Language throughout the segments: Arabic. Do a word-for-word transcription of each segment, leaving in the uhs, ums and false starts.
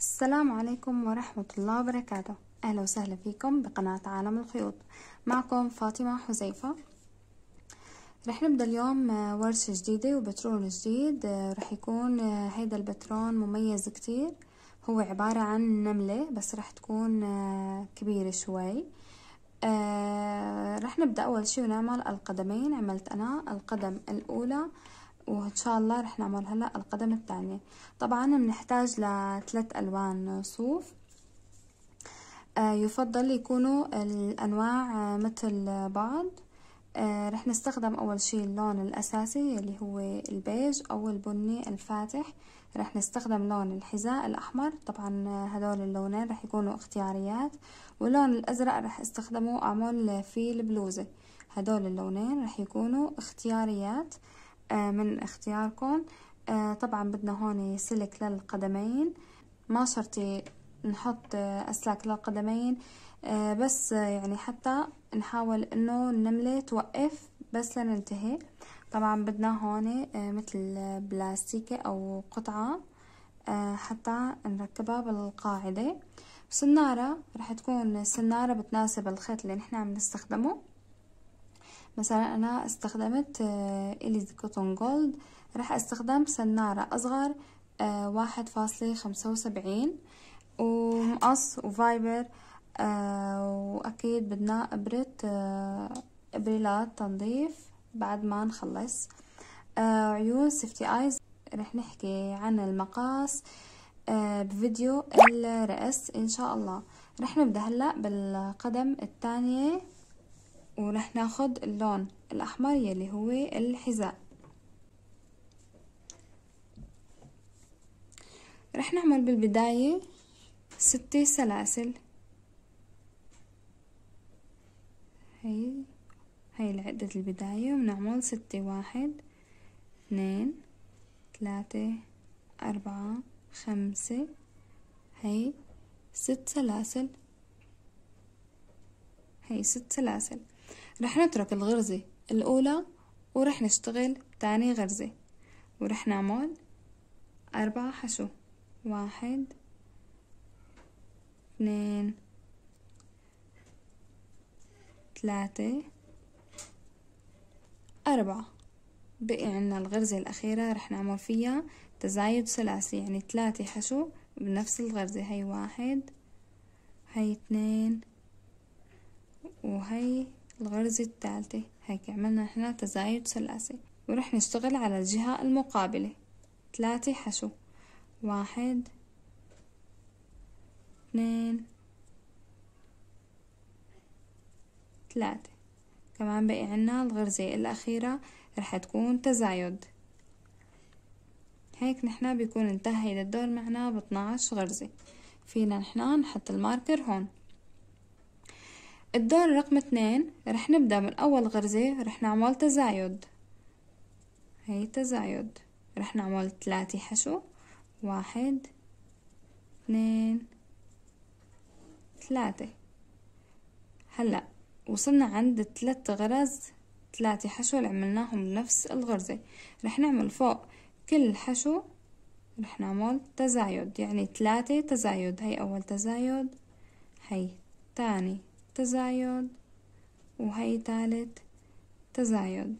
السلام عليكم ورحمة الله وبركاته. أهلا وسهلا فيكم بقناة عالم الخيوط. معكم فاطمة حذيفة. رح نبدأ اليوم ورشة جديدة وبترون جديد. رح يكون هيدا البترون مميز كتير، هو عبارة عن نملة بس رح تكون كبيرة شوي. رح نبدأ أول شي ونعمل القدمين. عملت أنا القدم الأولى وإن شاء الله رح نعمل هلأ القدم الثانية. طبعا بنحتاج لثلاث ألوان صوف، آه يفضل يكونوا الأنواع مثل بعض. آه رح نستخدم أول شي اللون الأساسي اللي هو البيج أو البني الفاتح. رح نستخدم لون الحذاء الأحمر، طبعا هدول اللونين رح يكونوا اختياريات، واللون الأزرق رح استخدمه أعمل فيه البلوزة. هدول اللونين رح يكونوا اختياريات من اختياركم. طبعا بدنا هون سلك للقدمين، ما شرط نحط أسلاك للقدمين، بس يعني حتى نحاول انه النملة توقف بس لننتهي. طبعا بدنا هون مثل بلاستيكة او قطعة حتى نركبها بالقاعدة. سنارة رح تكون سنارة بتناسب الخيط اللي نحن عم نستخدمه. مثلا انا استخدمت إليز كوتون جولد، راح استخدم سنارة اصغر واحد فاصلة خمسة وسبعين ومقص وفايبر. آه واكيد بدنا ابرة آه ابريلات تنظيف بعد ما نخلص. آه عيون سيفتي ايز. رح نحكي عن المقاس آه بفيديو الرأس ان شاء الله. رح نبدأ هلأ بالقدم الثانية ورح ناخد اللون الأحمر يلي هو الحذاء. رح نعمل بالبداية ستة سلاسل. هي هي العدة البداية، ونعمل ستة. واحد اثنين ثلاثة أربعة خمسة، هي ست سلاسل. هي ست سلاسل. رح نترك الغرزة الأولى ورح نشتغل تاني غرزة، ورح نعمل أربعة حشو. واحد اثنين ثلاثة أربعة. بقي عنا الغرزة الأخيرة رح نعمل فيها تزايد ثلاثي، يعني ثلاثة حشو بنفس الغرزة. هي واحد، هي اثنين، وهي الغرزة الثالثة. هيك عملنا احنا تزايد ثلاثي، ورح نشتغل على الجهة المقابلة. ثلاثة حشو. واحد اثنين ثلاثة. كمان بقي عنا الغرزة الأخيرة رح تكون تزايد. هيك نحنا بيكون انتهى الدور معنا ب اثناعش غرزة. فينا نحنا نحط الماركر هون. الدور رقم اثنين رح نبدأ من أول غرزة رح نعمل تزايد. هي تزايد. رح نعمل ثلاثة حشو. واحد اثنين ثلاثة. هلأ وصلنا عند ثلاث غرز ثلاثة حشو اللي عملناهم بنفس الغرزة. رح نعمل فوق كل حشو رح نعمل تزايد، يعني ثلاثة تزايد. هي أول تزايد، هي تاني تزايد، وهي تالت تزايد.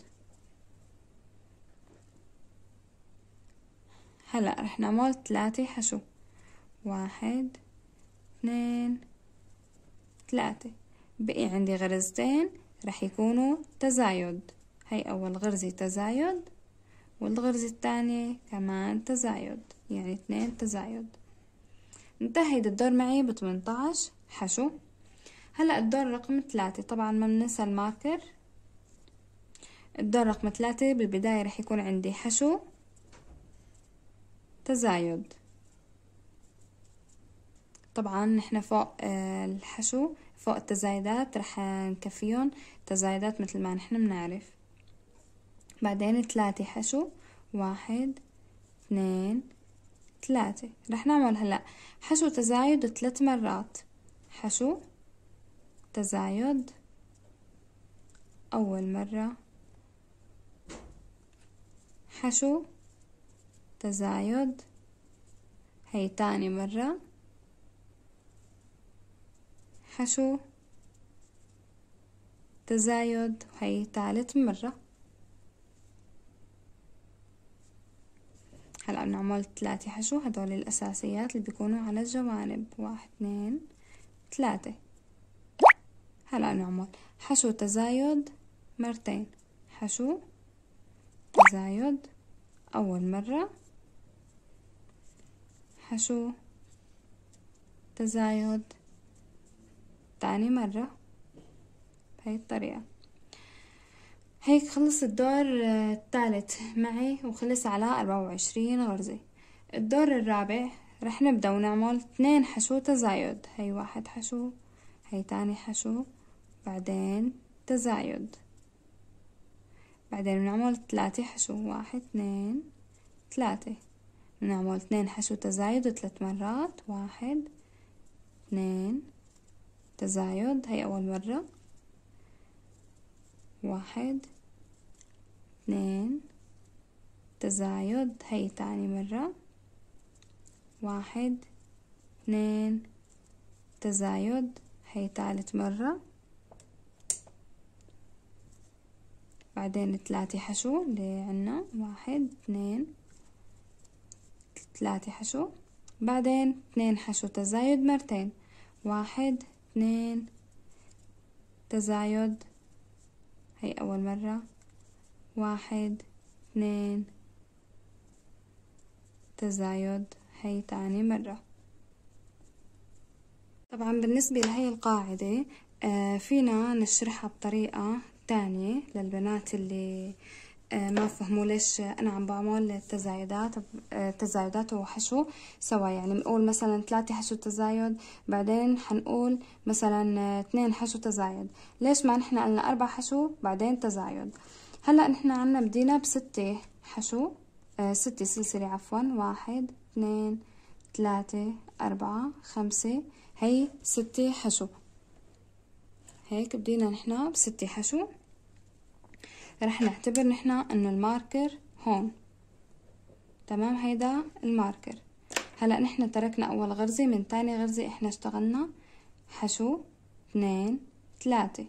هلأ رح نعمل ثلاثة حشو. واحد اثنين ثلاثة. بقي عندي غرزتين رح يكونوا تزايد. هي أول غرزة تزايد، والغرزة الثانية كمان تزايد، يعني اثنين تزايد. انتهى الدور معي ب ثمنتاش حشو. هلأ الدور رقم ثلاثة، طبعا ما بننسى الماركر. الدور رقم ثلاثة بالبداية رح يكون عندي حشو تزايد. طبعا نحن فوق الحشو فوق التزايدات رح نكفيهم تزايدات مثل ما نحن بنعرف. بعدين ثلاثة حشو. واحد اثنين ثلاثة. رح نعمل هلأ حشو تزايد ثلاث مرات. حشو تزايد أول مرة، حشو تزايد هي تاني مرة، حشو تزايد، هي ثالث مرة. هلا بنعمل ثلاثة حشو، هدول الأساسيات اللي بيكونوا على الجوانب، واحد اثنين ثلاثة. هلا نعمل حشو تزايد مرتين، حشو تزايد أول مرة، حشو تزايد تاني مرة، بهي الطريقة. هيك خلص الدور الثالث معي وخلص على أربعة وعشرين غرزة. الدور الرابع رح نبدأ ونعمل اثنين حشو تزايد، هي واحد حشو، هي تاني حشو، بعدين تزايد، بعدين بنعمل ثلاثة حشو، واحد اثنين ثلاثة، بنعمل اثنين حشو تزايد ثلاث مرات، واحد اثنين تزايد، هي أول مرة، واحد اثنين تزايد، هي تاني مرة، واحد اثنين تزايد، هي تالت مرة، بعدين ثلاثة حشو اللي عنا، واحد اثنين ثلاثة حشو، بعدين اثنين حشو تزايد مرتين، واحد اثنين تزايد، هي أول مرة، واحد اثنين تزايد، هي تاني مرة. طبعا بالنسبة لهي القاعدة آه فينا نشرحها بطريقة تانية للبنات اللي آه ما فهموا ليش أنا عم بعمل التزايدات آه تزايدات وحشو سوا. يعني بنقول مثلا ثلاثة حشو تزايد، بعدين حنقول مثلا آه اثنين حشو تزايد، ليش ما نحن قلنا أربع حشو بعدين تزايد؟ هلا نحن عنا بدينا بستة حشو آه ستة سلسلة عفوا، واحد اثنين ثلاثة أربعة خمسة، هي ستة حشو. هيك بدينا نحنا بستة حشو، رح نعتبر نحنا انه الماركر هون، تمام؟ هيدا الماركر. هلا نحنا تركنا اول غرزة، من تاني غرزة احنا اشتغلنا حشو اثنين ثلاثة.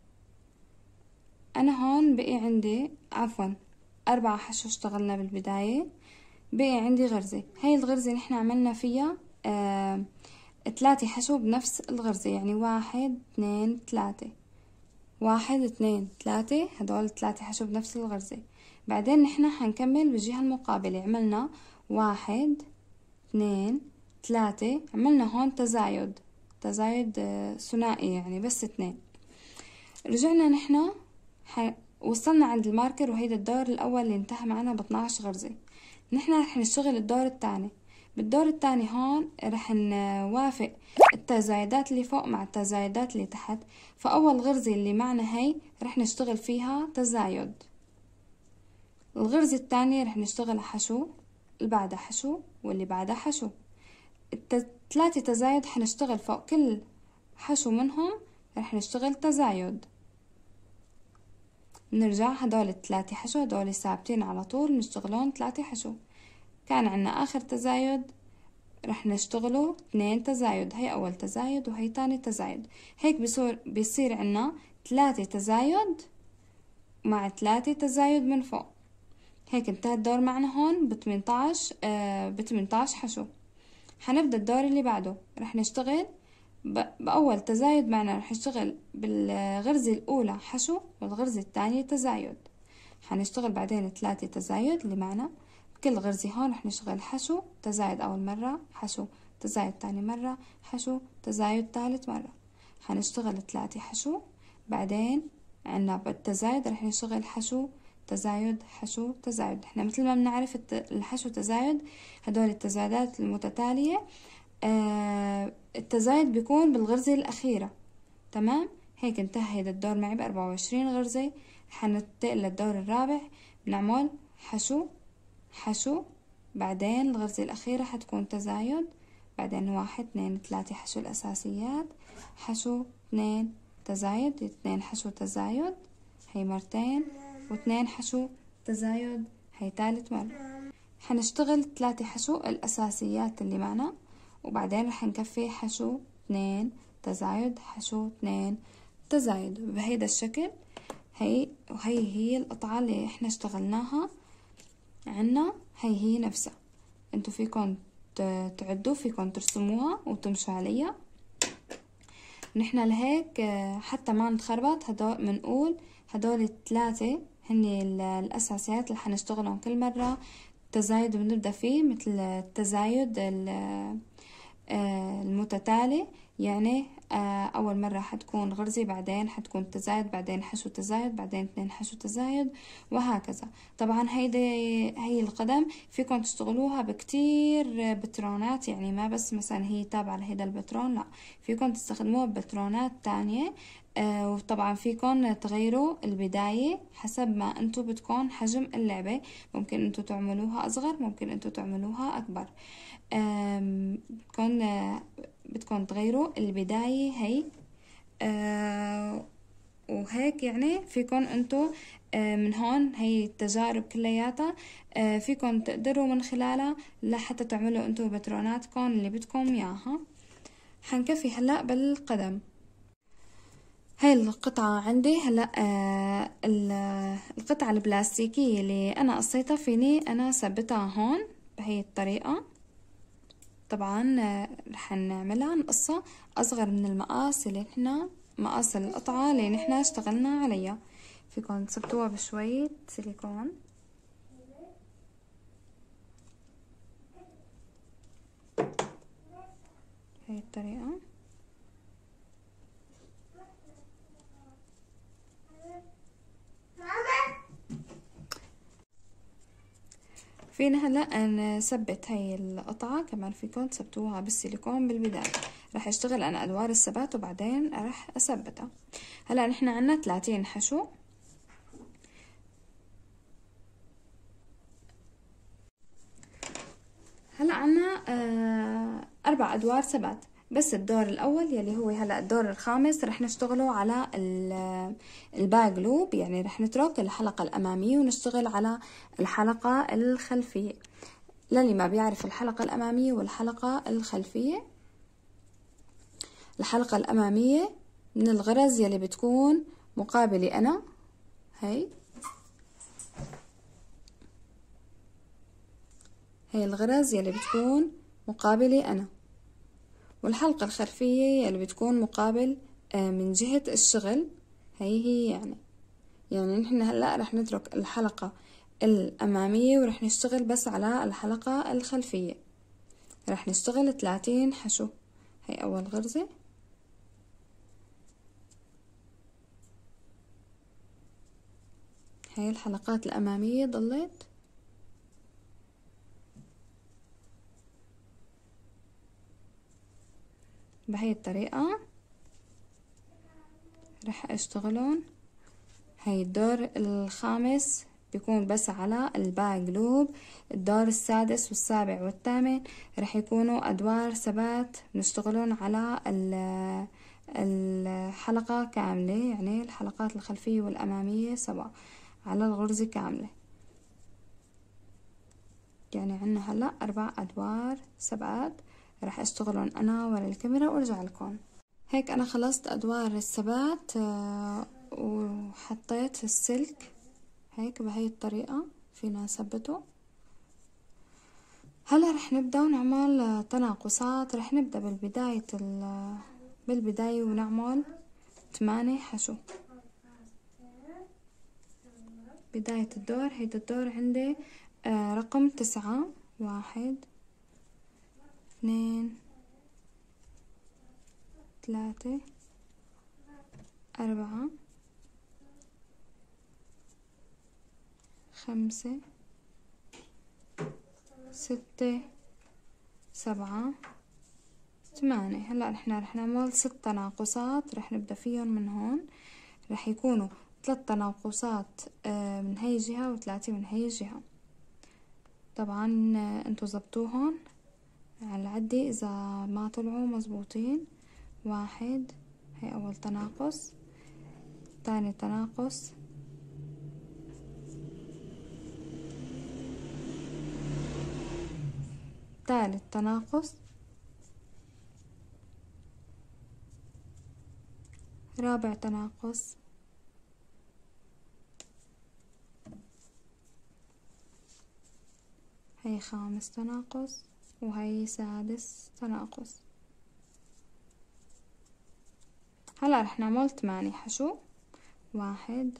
انا هون بقي عندي عفوا اربعة حشو اشتغلنا بالبداية، بقي عندي غرزة، هاي الغرزة نحنا عملنا فيها آه ثلاثة حشو بنفس الغرزة، يعني واحد اثنين ثلاثة، واحد اثنين ثلاثة، هدول ثلاثة حشو بنفس الغرزة. بعدين نحنا حنكمل بالجهة المقابلة، عملنا واحد اثنين ثلاثة، عملنا هون تزايد، تزايد ثنائي يعني بس اثنين. رجعنا نحنا ح... وصلنا عند الماركر، وهيدا الدور الأول اللي انتهى معنا ب اثناعش غرزة. نحنا رح نشتغل الدور الثاني. بالدور الثاني هون رح نوافق التزايدات اللي فوق مع التزايدات اللي تحت، فأول غرزة اللي معنا هي رح نشتغل فيها تزايد، الغرزة الثانية رح نشتغل حشو، اللي بعدها حشو، واللي بعدها حشو. الثلاثة تزايد حنشتغل فوق كل حشو منهم رح نشتغل تزايد. نرجع هدول الثلاثة حشو هدول ثابتين على طول، نشتغلون ثلاثة حشو. كان عنا آخر تزايد رح نشتغله اثنين تزايد، هي أول تزايد وهي تاني تزايد. هيك بصير بيصير عنا ثلاثة تزايد مع ثلاثة تزايد من فوق. هيك انتهى الدور معنا هون ب ثمنتاعش آه ب ثمنتاعش حشو. حنبدأ الدور اللي بعده، رح نشتغل بأول تزايد معنا رح نشتغل بالغرزة الأولى حشو، والغرزة الثانية تزايد. حنشتغل بعدين ثلاثة تزايد اللي معنا بكل غرزة. هون رح نشتغل حشو تزايد أول مرة، حشو تزايد تاني مرة، حشو تزايد ثالث مرة. حنشتغل ثلاثة حشو، بعدين عنا بالتزايد رح نشتغل حشو تزايد حشو تزايد. احنا مثل ما بنعرف الحشو تزايد هدول التزايدات المتتالية آه التزايد بيكون بالغرزة الأخيرة، تمام؟ هيك انتهى هيدا الدور معي بأربعة وعشرين غرزة. حننتقل للدور الرابع، بنعمل حشو حشو، بعدين الغرزة الأخيرة حتكون تزايد، بعدين واحد اثنين ثلاثة حشو الأساسيات، حشو اثنين تزايد، اثنين حشو تزايد، هي مرتين، واثنين حشو تزايد، هي ثالث مرة. حنشتغل ثلاثة حشو الأساسيات اللي معنا، وبعدين رح نكفي حشو اثنين تزايد حشو اثنين تزايد. بهيدا الشكل هي وهي هي القطعة اللي احنا اشتغلناها عنا، هي هي نفسها. انتو فيكم تعدوا، فيكم ترسموها وتمشوا عليها. نحنا لهيك حتى ما نتخربط هدول بنقول هدول الثلاثة هن الأساسيات اللي حنشتغلهم كل مرة. التزايد بنبدأ فيه مثل التزايد المتتالي، يعني أول مرة حتكون غرزة، بعدين حتكون تزايد، بعدين حشو تزايد، بعدين اثنين حشو تزايد، وهكذا. طبعا هيدي هي القدم فيكم تشتغلوها بكتير بترونات، يعني ما بس مثلا هي تابعة لهيدا البترون، لا، فيكم تستخدموها ببترونات تانية. آه وطبعا فيكم تغيروا البداية حسب ما انتو بدكم حجم اللعبة، ممكن انتو تعملوها اصغر، ممكن انتو تعملوها اكبر. بدكم بدكم تغيروا البداية هي. آه وهيك يعني فيكم انتو آه من هون هي التجارب كلياتها آه فيكم تقدروا من خلالها لحتى تعملوا انتو باتروناتكم اللي بدكم اياها. حنكفي هلا بالقدم. هاي القطعة عندي هلا. آه القطعة البلاستيكية اللي انا قصيتها فيني انا ثبتها هون بهي الطريقة. طبعا رح نعملها نقصها اصغر من المقاس اللي نحنا مقاس القطعة اللي نحنا اشتغلنا عليها. فيكم تثبتوها بشوية سيليكون بهي الطريقة. فينا هلا نثبت هاي القطعة كمان، فيكم تثبتوها بالسيليكون بالبداية. رح اشتغل انا ادوار الثبات وبعدين رح اثبتها. هلا نحنا عنا ثلاثين حشو. هلا عنا آه اربع ادوار ثبات، بس الدور الاول يلي هو هلا الدور الخامس رح نشتغله على الباك لوب، يعني رح نترك الحلقة الامامية ونشتغل على الحلقة الخلفية. للي ما بيعرف الحلقة الامامية والحلقة الخلفية، الحلقة الامامية من الغرز يلي بتكون مقابلة انا، هي هي الغرز يلي بتكون مقابلة انا، والحلقة الخلفية يلي بتكون مقابل من جهة الشغل، هي هي يعني يعني نحن هلأ رح نترك الحلقة الأمامية ورح نشتغل بس على الحلقة الخلفية. رح نشتغل ثلاثين حشو. هي أول غرزة، هي الحلقات الأمامية ضلت، بهي الطريقة رح اشتغلون. هي الدور الخامس بيكون بس على الباك لوب. الدور السادس والسابع والثامن رح يكونوا ادوار ثبات نشتغلون على الحلقة كاملة، يعني الحلقات الخلفية والامامية سوا على الغرزة كاملة. يعني عنا هلا اربع ادوار ثبات رح اشتغلون انا ورا الكاميرا وارجع لكم. هيك انا خلصت ادوار الثبات وحطيت السلك هيك بهي الطريقة فينا نثبته. هلا رح نبدأ ونعمل تناقصات. رح نبدأ بالبداية بالبداية ونعمل ثمانية حشو. بداية الدور هيدا الدور عندي رقم تسعة، واحد اثنين ثلاثة أربعة خمسة ستة سبعة ثمانية. هلا نحنا رح نعمل ست تناقصات رح نبدأ فيهم من هون. رح يكونوا ثلاث تناقصات من هاي الجهة وثلاثة من هاي الجهة. طبعا انتو زبطوهن على العدة اذا ما طلعوا مزبوطين. واحد، هي اول تناقص، تاني تناقص، ثالث تناقص، رابع تناقص، هي خامس تناقص، وهي سادس تناقص. هلا رح نعمل ثمانية حشو، واحد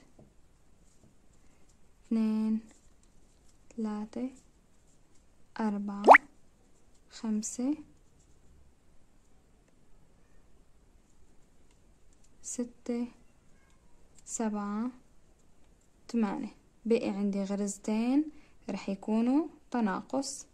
اثنين ثلاثة أربعة خمسة ستة سبعة ثمانية. بقي عندي غرزتين رح يكونوا تناقص،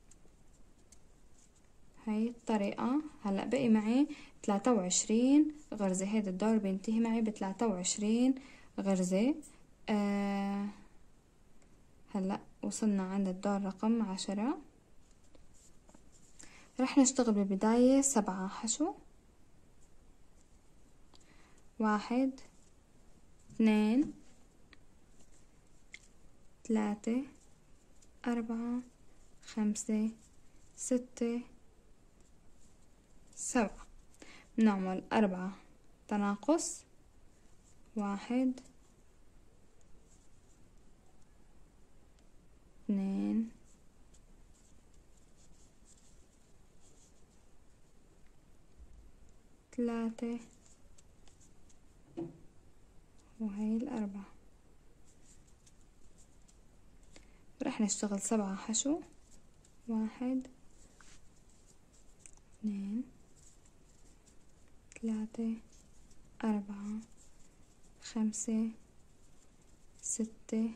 هاي الطريقة. هلأ بقي معي ثلاثة وعشرين غرزة، هيدا الدور بينتهي معي بثلاثة وعشرين غرزة. آه هلأ وصلنا عند الدور رقم عشرة. رح نشتغل بالبداية سبعة حشو، واحد اثنين ثلاثة أربعة خمسة ستة سبعة. بنعمل أربعة تناقص، واحد اثنين ثلاثة، وهي الأربعة. رح نشتغل سبعة حشو، واحد اثنين ثلاثة أربعة خمسة ستة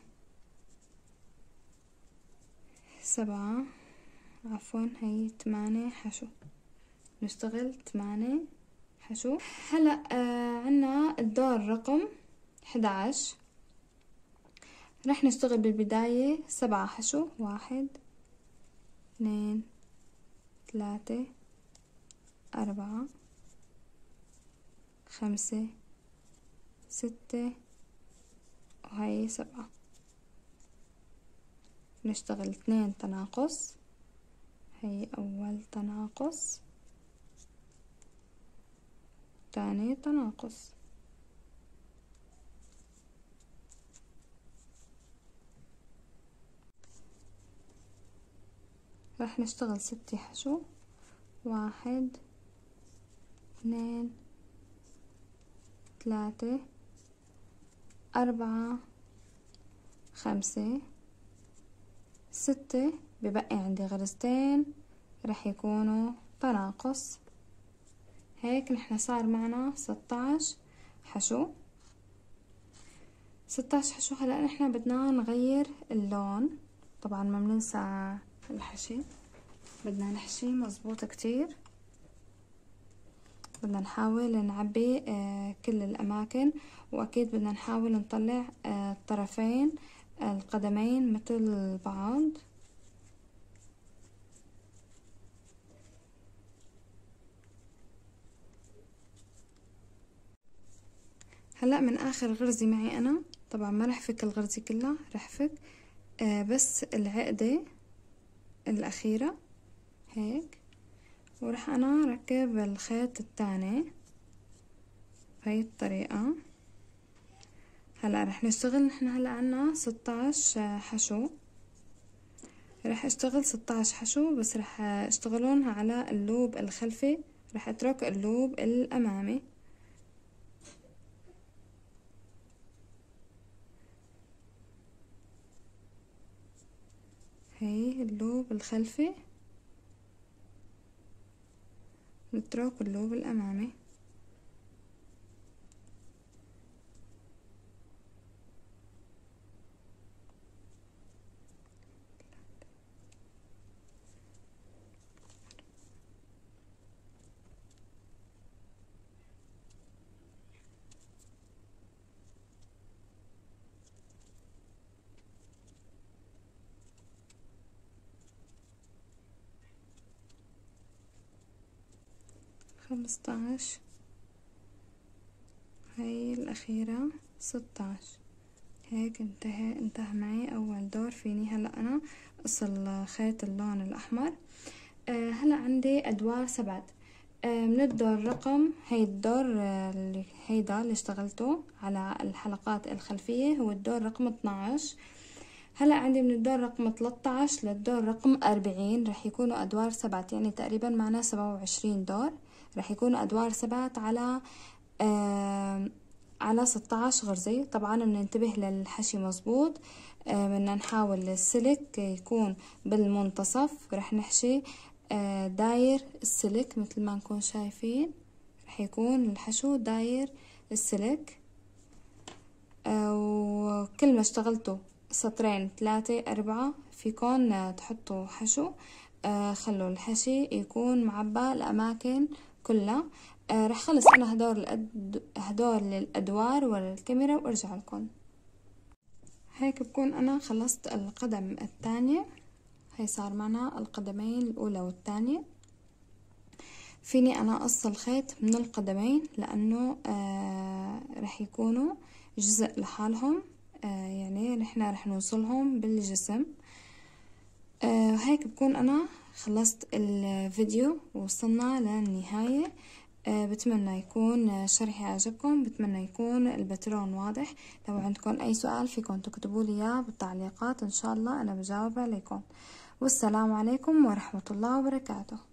سبعة، عفوا هي ثمانية حشو. نشتغل ثمانية حشو. هلا آه عنا الدور رقم أحد عشر. رح نشتغل بالبداية سبعة حشو، واحد اثنين ثلاثة أربعة خمسة ستة، وهي سبعة. نشتغل اثنين تناقص، هي أول تناقص، تاني تناقص. راح نشتغل ستة حشو، واحد اثنين ثلاثة أربعة خمسة ستة. ببقي عندي غرزتين رح يكونوا تناقص، هيك نحن صار معنا ستة عشر حشو. ستة عشر حشو. هلا نحن بدنا نغير اللون، طبعا ما بننسى الحشي، بدنا نحشي مزبوط كتير. بدنا نحاول نعبي آه كل الأماكن، وأكيد بدنا نحاول نطلع آه الطرفين آه القدمين مثل بعض. هلأ من آخر غرزة معي أنا، طبعا ما رح فك الغرزة كلها، رح فك آه بس العقدة الأخيرة هيك، ورح أنا ركب الخيط التاني بهي الطريقة. هلا رح نشتغل نحن هلا عنا ستة عشر حشو، رح اشتغل ستة عشر حشو بس رح اشتغلون على اللوب الخلفي، رح اترك اللوب الامامي. هي اللوب الخلفي، نترك اللوب الامامي. خمسة عشر، هاي الأخيرة ستة عشر. هيك انتهى انتهى معي أول دور. فيني هلأ أنا أصل خيط اللون الأحمر. أه هلأ عندي أدوار سبعة. من الدور رقم، هي الدور اللي هيدا اللي اشتغلته على الحلقات الخلفية هو الدور رقم اتناعش. هلا عندي من الدور رقم تلتاعش للدور رقم أربعين رح يكونوا ادوار سبعة، يعني تقريبا معنا سبعة وعشرين دور، رح يكونوا ادوار سبعة على آه على ستاعش غرزة. طبعا بننتبه للحشي مظبوط، آه بدنا نحاول السلك يكون بالمنتصف، رح نحشي آه داير السلك مثل ما نكون شايفين، رح يكون الحشو داير السلك. آه وكل ما اشتغلتوا سطرين ثلاثة أربعة فيكون تحطوا حشو، آه خلوا الحشي يكون معبى الأماكن كلها. آه رح خلص أنا هدول الأد... هدول الأدوار ورا الكاميرا وأرجع لكم. هيك بكون أنا خلصت القدم الثانية. هي صار معنا القدمين الأولى والثانية. فيني أنا أقص الخيط من القدمين لأنه آه رح يكونوا جزء لحالهم، آه يعني نحن رح نوصلهم بالجسم. آه هيك بكون أنا خلصت الفيديو ووصلنا للنهاية. آه بتمنى يكون شرحي عجبكم، بتمنى يكون الباترون واضح. لو عندكم أي سؤال فيكم تكتبوا لي إياه بالتعليقات، إن شاء الله أنا بجاوب عليكم. والسلام عليكم ورحمة الله وبركاته.